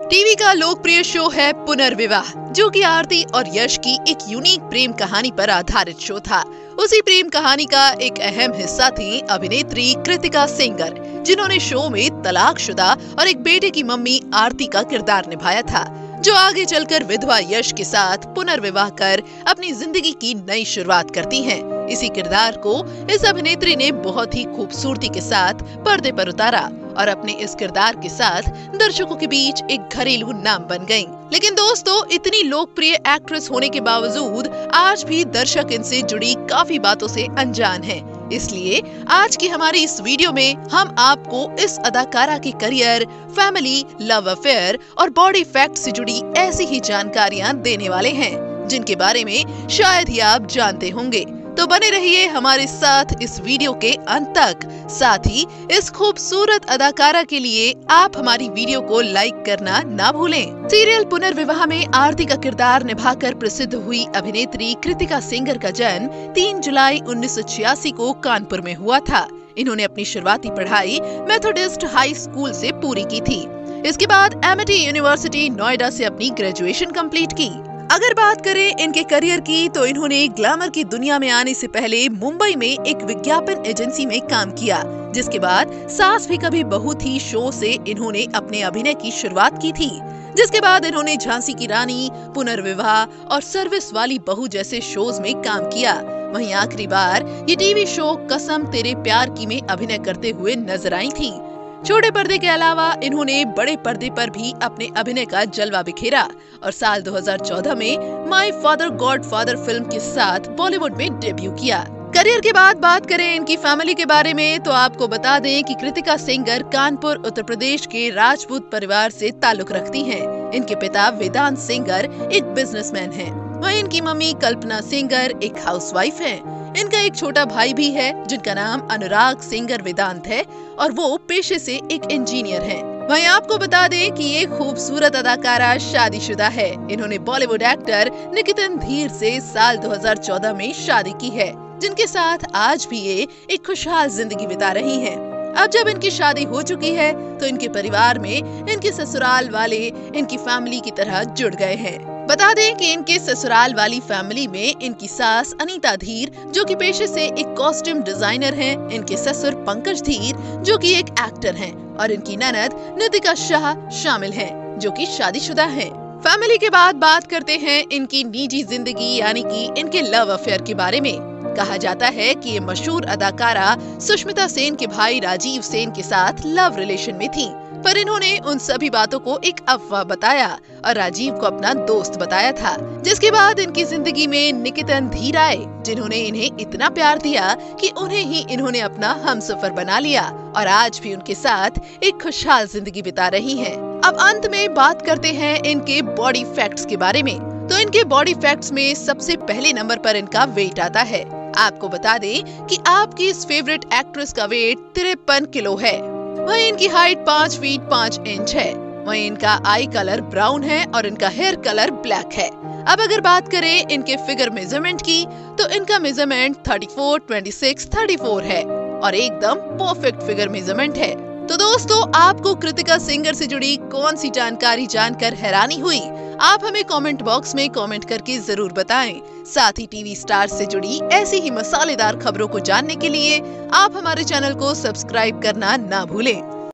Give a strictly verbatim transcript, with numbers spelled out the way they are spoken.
TV का लोकप्रिय show है पुनर्विवाह, जो कि आरती और यश की एक यूनिक प्रेम कहानी पर आधारित शो था। उसी प्रेम कहानी का एक अहम हिस्सा थी अभिनेत्री कृतिका सेंगर, जिन्होंने शो में तलाकशुदा और एक बेटे की मम्मी आरती का किरदार निभाया था, जो आगे चलकर विधवा यश के साथ पुनर्विवाह कर अपनी जिंदगी की नई शुरुआत करती हैं। इसी किरदार को इस अभिनेत्री ने बहुत ही खूबसूरती के साथ पर्दे पर उतारा और अपने इस किरदार के साथ दर्शकों के बीच एक घरेलू नाम बन गयी। लेकिन दोस्तों, इतनी लोकप्रिय एक्ट्रेस होने के बावजूद आज भी दर्शक इनसे जुड़ी काफी बातों से अनजान हैं। इसलिए आज की हमारी इस वीडियो में हम आपको इस अदाकारा के करियर, फैमिली, लव अफेयर और बॉडी फैक्ट से जुड़ी ऐसी ही जानकारियां देने वाले हैं, जिनके बारे में शायद ही आप जानते होंगे। तो बने रहिए हमारे साथ इस वीडियो के अंत तक। साथ ही इस खूबसूरत अदाकारा के लिए आप हमारी वीडियो को लाइक करना ना भूलें। सीरियल पुनर्विवाह में आरती का किरदार निभाकर प्रसिद्ध हुई अभिनेत्री कृतिका सेंगर का जन्म तीन जुलाई उन्नीस सौ छियासी को कानपुर में हुआ था। इन्होंने अपनी शुरुआती पढ़ाई मेथोडिस्ट हाई स्कूल से पूरी की थी। इसके बाद एमिटी यूनिवर्सिटी नोएडा से अपनी ग्रेजुएशन कंप्लीट की। अगर बात करें इनके करियर की, तो इन्होंने ग्लैमर की दुनिया में आने से पहले मुंबई में एक विज्ञापन एजेंसी में काम किया, जिसके बाद सास भी कभी बहू थी शो से इन्होंने अपने अभिनय की शुरुआत की थी। जिसके बाद इन्होंने झांसी की रानी, पुनर्विवाह और सर्विस वाली बहू जैसे शोज में काम किया। वहीं आखिरी बार ये टीवी शो कसम तेरे प्यार की में अभिनय करते हुए नजर आई थी। छोटे पर्दे के अलावा इन्होंने बड़े पर्दे पर भी अपने अभिनय का जलवा बिखेरा और साल दो हज़ार चौदह में माय फादर गॉड फादर फिल्म के साथ बॉलीवुड में डेब्यू किया। करियर के बाद बात करें इनकी फैमिली के बारे में, तो आपको बता दें कि कृतिका सेंगर कानपुर उत्तर प्रदेश के राजपूत परिवार से ताल्लुक रखती हैं। इनके पिता वेदांत सेंगर एक बिजनेसमैन हैं। वहीं इनकी मम्मी कल्पना सेंगर एक हाउसवाइफ हैं। इनका एक छोटा भाई भी है, जिनका नाम अनुराग सेंगर वेदांत है और वो पेशे से एक इंजीनियर हैं। वहीं आपको बता दें कि ये खूबसूरत अदाकारा शादीशुदा है। इन्होंने बॉलीवुड एक्टर निकितन धीर से साल दो हज़ार चौदह में शादी की है, जिनके साथ आज भी ये एक खुशहाल जिंदगी बिता रही हैं। अब जब इनकी शादी हो चुकी है, तो इनके परिवार में इनके ससुराल वाले इनकी फैमिली की तरह जुड़ गए हैं। बता दें कि इनके ससुराल वाली फैमिली में इनकी सास अनीता धीर, जो कि पेशे से एक कॉस्ट्यूम डिजाइनर हैं, इनके ससुर पंकज धीर, जो कि एक एक्टर हैं, और इनकी ननद नितिका शाह शामिल हैं, जो कि शादीशुदा हैं। फैमिली के बाद बात करते हैं इनकी निजी जिंदगी यानी कि इनके लव अफेयर के बारे में। कहा जाता है कि ये मशहूर अदाकारा सुष्मिता सेन के भाई राजीव सेन के साथ लव रिलेशन में थी, पर इन्होंने उन सभी बातों को एक अफवाह बताया और राजीव को अपना दोस्त बताया था। जिसके बाद इनकी जिंदगी में निकितन धीर आए, जिन्होंने इन्हें इतना प्यार दिया कि उन्हें ही इन्होंने अपना हमसफर बना लिया और आज भी उनके साथ एक खुशहाल जिंदगी बिता रही हैं। अब अंत में बात करते हैं इनके बॉडी फैक्ट्स के बारे में। तो इनके बॉडी फैक्ट्स में सबसे पहले नंबर पर इनका वेट आता है। आपको बता दें कि आपकी इस फेवरेट एक्ट्रेस का वेट तिरपन किलो है। वहीं इनकी हाइट पाँच फीट पाँच इंच है। वहीं इनका आई कलर ब्राउन है और इनका हेयर कलर ब्लैक है। अब अगर बात करें इनके फिगर मेजरमेंट की, तो इनका मेजरमेंट चौंतीस, छब्बीस, चौंतीस है और एकदम परफेक्ट फिगर मेजरमेंट है। तो दोस्तों, आपको कृतिका सेंगर से जुड़ी कौन सी जानकारी जानकर हैरानी हुई? आप हमें कमेंट बॉक्स में कमेंट करके जरूर बताएं। साथ ही टीवी स्टार से जुड़ी ऐसी ही मसालेदार खबरों को जानने के लिए आप हमारे चैनल को सब्सक्राइब करना ना भूलें।